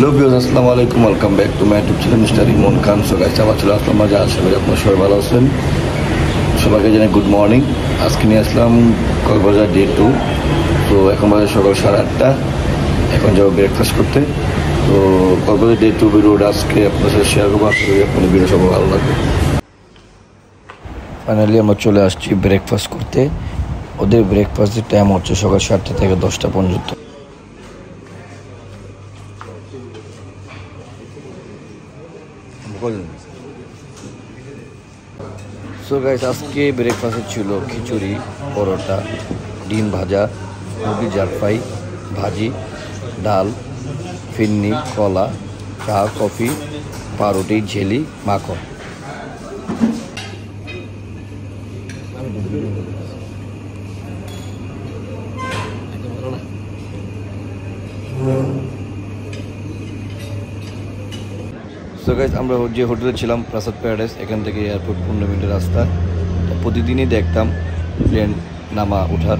Hello viewers, আসসালামু আলাইকুম, welcome back to my YouTube channel mister Rimon Khan. So guys, আবার চলে আসলাম আজ। আশা করি আপনারা সবাই ভালো আছেন। সবাইকে জানাই গুড মর্নিং। আজকে নিয়ে আসলাম কক্সবাজার ডে 2। তো এখন বাজে সকাল 8:30। এখন যাবো ব্রেকফাস্ট করতে। তো কক্সবাজার ডে 2 ভিডিওটা আজকে আপনার সাথে শেয়ার করবো। আশা করি আপনাদের ভিডিও সবাই ভালো লাগবে। ফাইনালি আমরা চলে আসছি ব্রেকফাস্ট করতে। ওদের ব্রেকফাস্টের টাইম হচ্ছে সকাল 7টা থেকে 10টা পর্যন্ত। সো গাইস, আজকে ব্রেকফাস্টে ছিল খিচুড়ি, পরোটা, ডিম ভাজা, মুরগি জারফাই, ভাজি, ডাল, ফিন্নি, কলা, চা, কফি, পাউরুটি, ঝেলি, মাখন। সো গাইস, আমরা যে হোটেলে ছিলাম প্রাসাদ প্যারাডাইস, এখান থেকে এয়ারপোর্ট 15 মিনিটের রাস্তা। তো প্রতিদিনই দেখতাম প্লেন নামা ওঠার।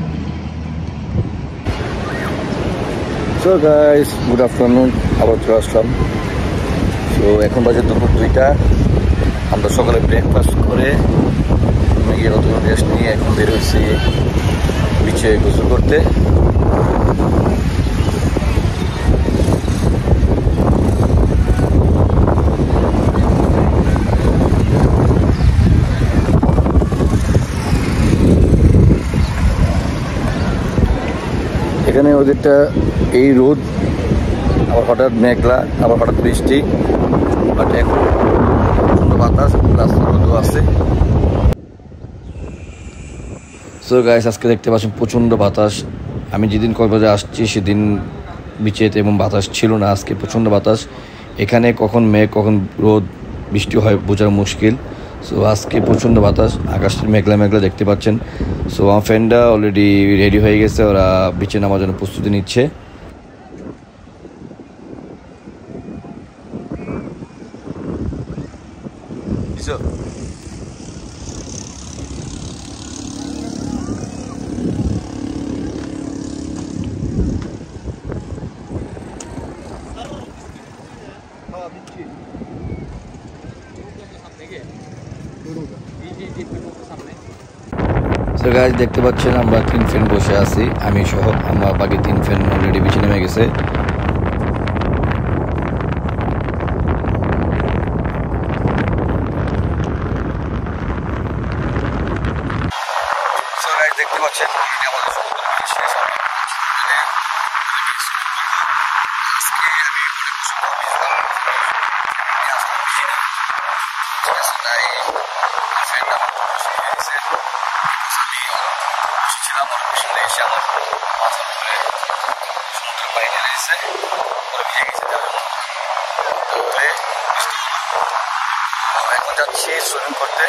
সো গাইস, গুড আফটারনুন, আবার চলে আসলাম। সো এখন বাজে দুপুর 2টা। আমরা সকালে ব্রেকফাস্ট করে গিয়ে কতগুলো রেস্ট নিয়ে এখন বের হয়েছি বিচে গোসল করতে। এখানে ওদেরটা এই রোদ, আবার হঠাৎ মেঘলা, আবার হঠাৎ বৃষ্টি, বাট এখন প্রচণ্ড বাতাস, রাস্তার রোদও আছে। সো গাইস, আজকে দেখতে পাচ্ছেন প্রচণ্ড বাতাস। আমি যেদিন কক্সবাজারে আসছি সেদিন বিচেতে এবং বাতাস ছিল না। আজকে প্রচণ্ড বাতাস। এখানে কখন মেঘ কখন রোদ বৃষ্টি হয় বোঝা মুশকিল। সো আজকে প্রচণ্ড বাতাস, আকাশটা মেঘলা মেঘলা দেখতে পাচ্ছেন। সো আমার ফ্রেন্ডরা অলরেডি রেডি হয়ে গেছে, ওরা বিচে নামার জন্য প্রস্তুতি নিচ্ছে। সো গাইস, দেখতে পাচ্ছেন আমরা 3 ফ্রেন্ড বসে আছি, আমি সহ। আমার বাকি 3 ফ্রেন্ড অলরেডি বিচে নেমে গেছে। সো গাইস, দেখতে পাচ্ছেন এখন যাচ্ছি সুইমিং করতে।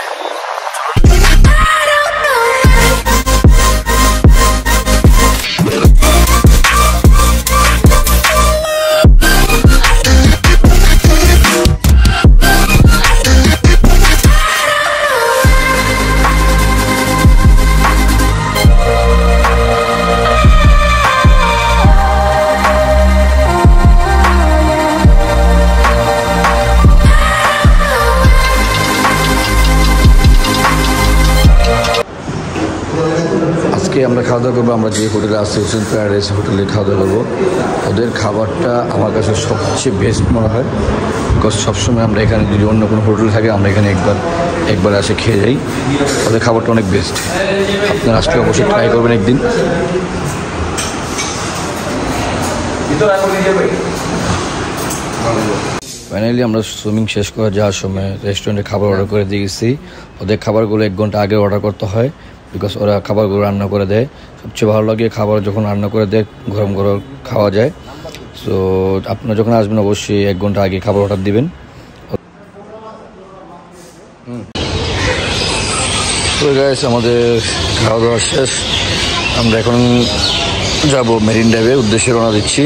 আমরা খাওয়া দাওয়া করবো। আমরা যে হোটেলে আসছি হোটেল প্যারাডাইস হোটেলে খাওয়া দাওয়া করবো। ওদের খাবারটা আমার কাছে সবচেয়ে বেস্ট মনে হয়, বিকজ সবসময় আমরা এখানে যদি অন্য কোনো হোটেল থাকে আমরা এখানে একবার আসে খেয়ে যাই। ওদের খাবারটা অনেক বেস্ট। আপনারা আসলে অবশ্যই ট্রাই করবেন একদিন। ফাইনালি আমরা সুইমিং শেষ করে যাওয়ার সময় রেস্টুরেন্টে খাবার অর্ডার করে দিয়ে গেছি। ওদের খাবারগুলো 1 ঘন্টা আগে অর্ডার করতে হয়, বিকজ ওরা খাবারগুলো রান্না করে দেয়। সবচেয়ে ভালো লাগে খাবার যখন রান্না করে দেয়, গরম গরম খাওয়া যায়। সো আপনারা যখন আসবেন অবশ্যই 1 ঘন্টা আগে খাবার অর্ডার দিবেন। তো গাইস, আমাদের খাওয়া দাওয়া শেষ। আমরা এখন যাব মেরিন ড্রাইভের উদ্দেশ্যে রওনা দিচ্ছি।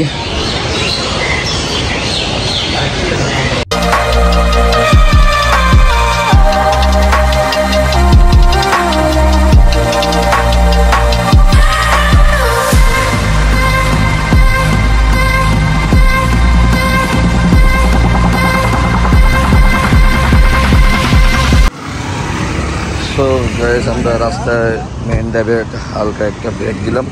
গাইস আমরা রাস্তায় মেইন ড্রাইভে হালকা একটা ব্রেক দিলাম।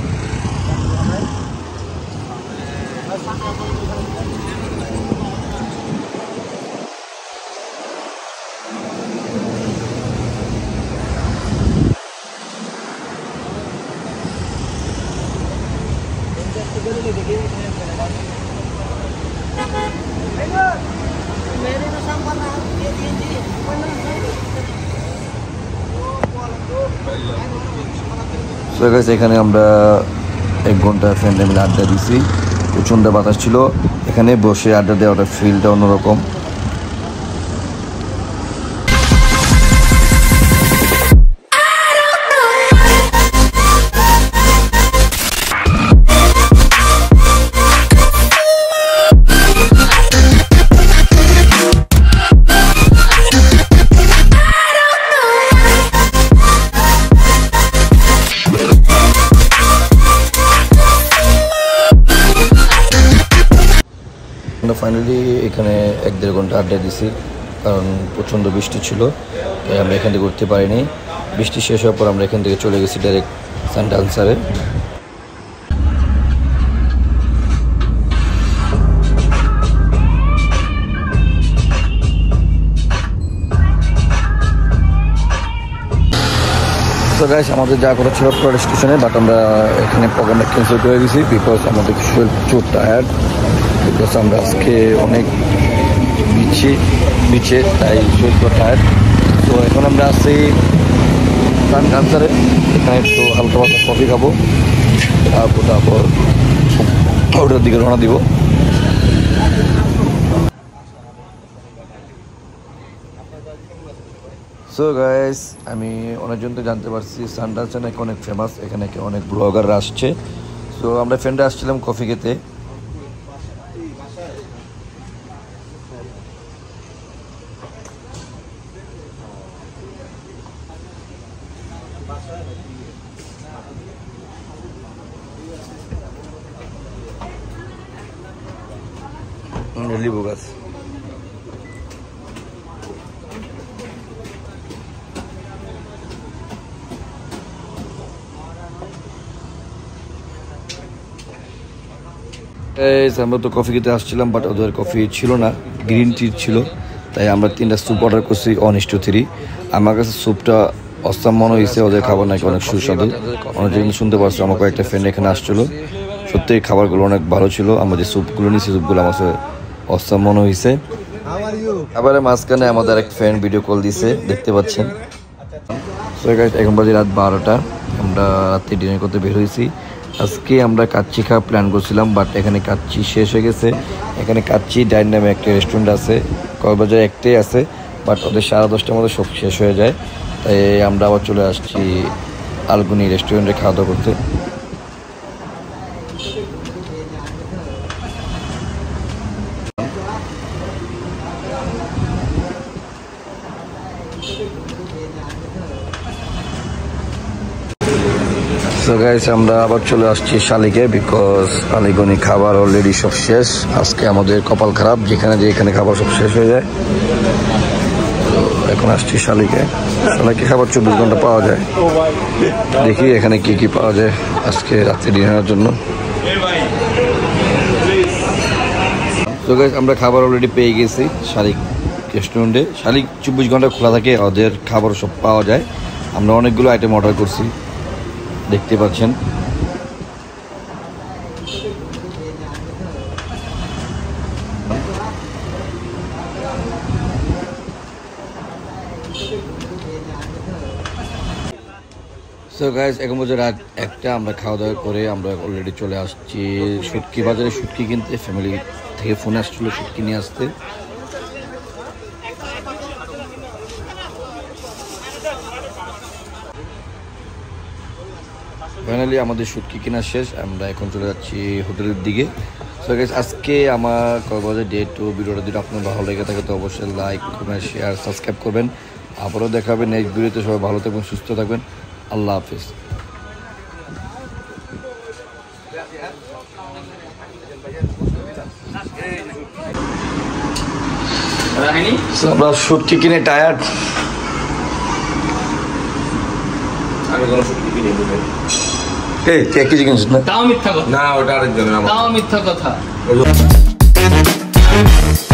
এখানে আমরা 1 ঘন্টা ফ্রেন্ডে মিলে আড্ডা দিছি। প্রচণ্ড বাতাস ছিল, এখানে বসে আড্ডা দেওয়াটা ফিলটা অন্যরকম। ফাইনালি এখানে 1-1.5 ঘন্টা আড্ডা দিছি, কারণ প্রচণ্ড বৃষ্টি ছিল, তাই আমরা এখান থেকে উঠতে পারিনি। বৃষ্টি শেষ হওয়ার পর আমরা এখান থেকে চলে গেছি ডাইরেক্ট সানডান্সারে। তো গাইস আমাদের যা করা ছিল পুরো স্টেশনে, বাট আমরা এখানে প্রোগ্রামটা ক্যান্সেল করে দিয়েছি বিকজ আমাদের শরীর প্রচুর টায়ার্ড, বিকজ আমরা আজকে অনেক বিচে তাই শরীর পুরো টায়ার্ড। তো এখন আমরা আছি সানডান্সারে, এখানে একটু হালকা পাতলা কফি খাবো, তারপর ওটার দিকে রওনা দিব। সো গাইস আমি অনেকজন তো জানতে পারছি সানডান্সার নাকি অনেক ফেমাস, এখানে অনেক ব্লগাররা আসছে। সো আমরা ফ্রেন্ডরা আসছিলাম কফি খেতে। লেবু গাছ আমরা তো কফি খেতে আসছিলাম, বাট ওদের কফি ছিল না, গ্রিন টি ছিল, তাই আমরা 3টা স্যুপ অর্ডার করছি 1:3। আমার কাছে স্যুপটা অসাম মনে হয়েছে, ওদের খাবার নাকি অনেক সুস্বাদু। অনেকজন শুনতে পারছো, আমার কয়েকটা ফ্রেন্ড এখানে আসছিল, সত্যি খাবারগুলো অনেক ভালো ছিল। আমরা যে স্যুপগুলো নিয়েছি স্যুপগুলো আমার কাছে অসাম মনে হয়েছে। আবার মাঝখানে আমাদের এক ফ্রেন্ড ভিডিও কল দিছে, দেখতে পাচ্ছেন। এখন বাজে রাত 12টা, আমরা রাত্রে ডিনার করতে বের হয়েছি। আজকে আমরা কাচ্চি খাওয়ার প্ল্যান করছিলাম, বাট এখানে কাচ্চি শেষ হয়ে গেছে। এখানে কাচ্চি ডাইন নামে একটা রেস্টুরেন্ট আছে, কক্সবাজারে একটাই আছে, বাট ওদের 10:30টার মধ্যে সব শেষ হয়ে যায়, তাই আমরা আবার চলে আসছি আলগুনি রেস্টুরেন্টে খাওয়া দাওয়া করতে। সো গাইস আমরা আবার চলে আসছি শালিকে, বিকজ আলিগনি খাবার অলরেডি সব শেষ। আজকে আমাদের কপাল খারাপ, যেখানে খাবার সব শেষ হয়ে যায়। তো এখন আসছি শালিকে খাবার 24 ঘন্টা পাওয়া যায়। দেখি এখানে কি কি পাওয়া যায় আজকে রাত্রে ডিনারের জন্য। তো গাইস আমরা খাবার অলরেডি পেয়ে গেছি শালিক রেস্টুরেন্টে। শালিক 24 ঘন্টা খোলা থাকে, ওদের খাবার সব পাওয়া যায়। আমরা অনেকগুলো আইটেম অর্ডার করছি, দেখতে পাচ্ছেন। সো গাইস এখন বলছে রাত 1টা, আমরা খাওয়া দাওয়া করে আমরা অলরেডি চলে আসছি শুটকি বাজারে শুটকি কিনতে। ফ্যামিলি থেকে ফোন আসছিল শুটকি নিয়ে আসতে। ফাইনালি আমাদের শুটকি কেনা শেষ, আমরা এখন চলে যাচ্ছি হোটেলের দিকে। সো গাইস আজকে আমার কক্সবাজার ডে 2 ভিডিওটা যদি আপনার ভালো লেগে থাকে তো অবশ্যই লাইক কমেন্ট শেয়ার সাবস্ক্রাইব করবেন। আবারও দেখাবেন নেক্সট ভিডিওতে। সবাই ভালো থাকবেন, সুস্থ থাকবেন। আল্লাহ হাফিজ। আমরা শুটকি কিনে টায়ার্ড। আমি কোনো সত্যি কিনে দেবেন এই তুই 1 কেজি কিনছিস না? তাও মিথ্যা কথা। না ওটা আরেকজনের আমার তাও মিথ্যা কথা।